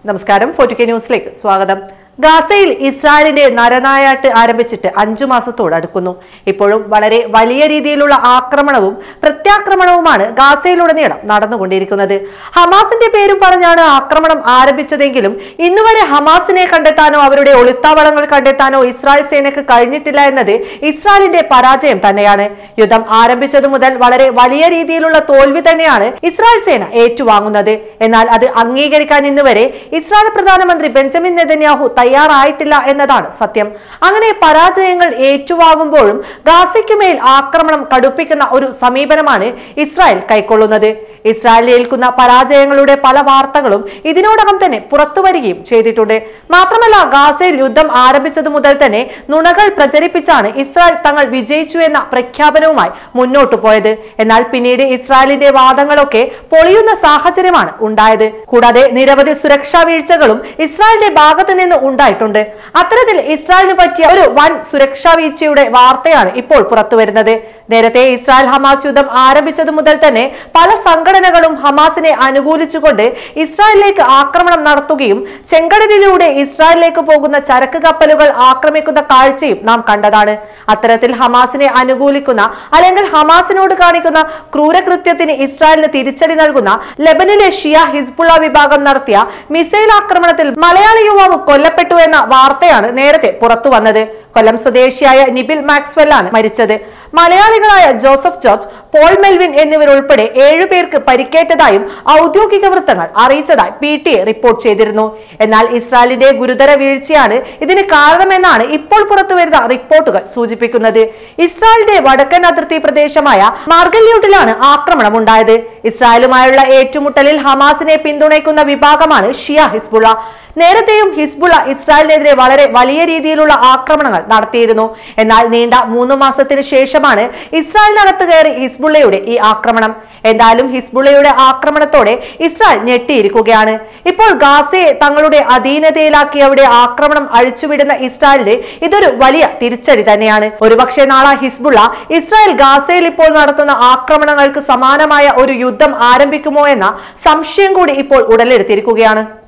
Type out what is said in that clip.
നമസ്കാരം 4K ന്യൂസിലേക്ക് സ്വാഗതം. ഗാസയിൽ ഇസ്രായേലിന്റെ നരനായാട്ട് ആരംഭിച്ചിട്ട് 5 മാസത്തോട് അടുക്കുന്നു. ഇപ്പോഴും വളരെ വലിയ രീതിയിലുള്ള ആക്രമണവും പ്രത്യാക്രമണവുമാണ് ഗാസയിലുടനീളം നടന്നുകൊണ്ടിരിക്കുന്നത്. ഹമാസിന്റെ പേരും പറഞ്ഞാണ് ആക്രമണം ആരംഭിച്ചതെങ്കിലും ഇന്നുവരെ ഹമാസിനെ കണ്ടെത്താനോ അവരുടെ ഒളിത്താവളങ്ങൾ കണ്ടെത്താനോ ഇസ്രായേൽ സേനയ്ക്ക് കഴിഞ്ഞിട്ടില്ല എന്നത് ഇസ്രായേലിന്റെ പരാജയം തന്നെയാണ്. യുദ്ധം ആരംഭിച്ചതു മുതൽ വളരെ വലിയ രീതിയിലുള്ള തോൽവി തന്നെയാണ് ഇസ്രായേൽ സേന ഏറ്റുവാങ്ങുന്നത്. എന്നാൽ അത് അംഗീകരിക്കാൻ ഇന്നുവരെ ഇസ്രായേൽ പ്രധാനമന്ത്രി ബെഞ്ചമിൻ നെതന്യാഹു തയ്യാറായിട്ടില്ല എന്നതാണ് സത്യം. അങ്ങനെ പരാജയങ്ങൾ ഏറ്റുവാങ്ങുമ്പോഴും ഗാസയ്ക്കുമേൽ ആക്രമണം കടുപ്പിക്കുന്ന ഒരു സമീപനമാണ് ഇസ്രായേൽ കൈക്കൊള്ളുന്നത്. ഇസ്രായേലിൽ ഏൽക്കുന്ന പരാജയങ്ങളുടെ പല വാർത്തകളും ഇതിനോടകം തന്നെ പുറത്തു വരികയും ചെയ്തിട്ടുണ്ട്. മാത്രമല്ല, ഗാസയിൽ യുദ്ധം ആരംഭിച്ചതു മുതൽ തന്നെ നുണകൾ പ്രചരിപ്പിച്ചാണ് ഇസ്രായേൽ തങ്ങൾ വിജയിച്ചു എന്ന പ്രഖ്യാപനവുമായി മുന്നോട്ടു പോയത്. എന്നാൽ പിന്നീട് ഇസ്രായേലിന്റെ വാദങ്ങളൊക്കെ പൊളിയുന്ന സാഹചര്യമാണ് ഉണ്ടായത്. കൂടാതെ നിരവധി സുരക്ഷാ വീഴ്ചകളും ഇസ്രായേലിന്റെ ഭാഗത്ത് നിന്ന് ഉണ്ടായിട്ടുണ്ട്. അത്തരത്തിൽ ഇസ്രായേലിന് പറ്റിയ ഒരു വൻ സുരക്ഷാ വീഴ്ചയുടെ വാർത്തയാണ് ഇപ്പോൾ പുറത്തു വരുന്നത്. നേരത്തെ ഇസ്രായേൽ ഹമാസ് യുദ്ധം ആരംഭിച്ചതു മുതൽ തന്നെ പല സംഘടനകളും ഹമാസിനെ അനുകൂലിച്ചുകൊണ്ട് ഇസ്രായേലിലേക്ക് ആക്രമണം നടത്തുകയും ചെങ്കടലിലൂടെ ഇസ്രായേലിലേക്ക് പോകുന്ന ചരക്ക് കപ്പലുകൾ ആക്രമിക്കുന്ന കാഴ്ചയും നാം കണ്ടതാണ്. അത്തരത്തിൽ ഹമാസിനെ അനുകൂലിക്കുന്ന അല്ലെങ്കിൽ ഹമാസിനോട് കാണിക്കുന്ന ക്രൂരകൃത്യത്തിന് ഇസ്രായേലിന് തിരിച്ചടി നൽകുന്ന ലെബനിലെ ഷിയ ഹിസ്ബുള്ള വിഭാഗം നടത്തിയ മിസൈൽ ആക്രമണത്തിൽ മലയാളി യുവാവ് കൊല്ലപ്പെട്ടു എന്ന വാർത്തയാണ് നേരത്തെ പുറത്തു വന്നത്. കൊല്ലം സ്വദേശിയായ നിബിൽ മാക്സ്വെൽ ആണ് മരിച്ചത്. മലയാളികളായ ജോസഫ് ജോർജ്, പോൾ മെൽവിൻ എന്നിവരുൾപ്പെടെ 7 പേർക്ക് പരിക്കേറ്റതായും ഔദ്യോഗിക വൃത്തങ്ങൾ അറിയിച്ചതായി PTA റിപ്പോർട്ട് ചെയ്തിരുന്നു. എന്നാൽ ഇസ്രായേലിന്റെ ഗുരുതര വീഴ്ചയാണ് ഇതിന് കാരണമെന്നാണ് ഇപ്പോൾ പുറത്തുവരുന്ന റിപ്പോർട്ടുകൾ സൂചിപ്പിക്കുന്നത്. ഇസ്രായേലിന്റെ വടക്കൻ അതിർത്തി പ്രദേശമായ മാർഗല്യൂട്ടിലാണ് ആക്രമണം ഉണ്ടായത്. ഇസ്രായേലുമായുള്ള ഏറ്റുമുട്ടലിൽ ഹമാസിനെ പിന്തുണയ്ക്കുന്ന വിഭാഗമാണ് ഷിയ ഹിസ്ബുള്ള. നേരത്തെയും ഹിസ്ബുള്ള ഇസ്രായേലിനെതിരെ വളരെ വലിയ രീതിയിലുള്ള ആക്രമണങ്ങൾ നടത്തിയിരുന്നു. എന്നാൽ നീണ്ട 3 മാസത്തിന് ശേഷമാണ് ഇസ്രായേലിനകത്ത് കയറി ഹിസ്ബുള്ളയുടെ ഈ ആക്രമണം. എന്തായാലും ഹിസ്ബുള്ളയുടെ ആക്രമണത്തോടെ ഇസ്രായേൽ ഞെട്ടിയിരിക്കുകയാണ്. ഇപ്പോൾ ഗാസയെ തങ്ങളുടെ അധീനതയിലാക്കി അവിടെ ആക്രമണം അഴിച്ചുവിടുന്ന ഇസ്രായേലിന് ഇതൊരു വലിയ തിരിച്ചടി തന്നെയാണ്. ഒരുപക്ഷെ നാളെ ഹിസ്ബുള്ള ഇസ്രായേൽ ഗാസയിൽ ഇപ്പോൾ നടത്തുന്ന ആക്രമണങ്ങൾക്ക് സമാനമായ ഒരു യുദ്ധം ആരംഭിക്കുമോ എന്ന സംശയം കൂടി ഇപ്പോൾ ഉടലെടുത്തിരിക്കുകയാണ്.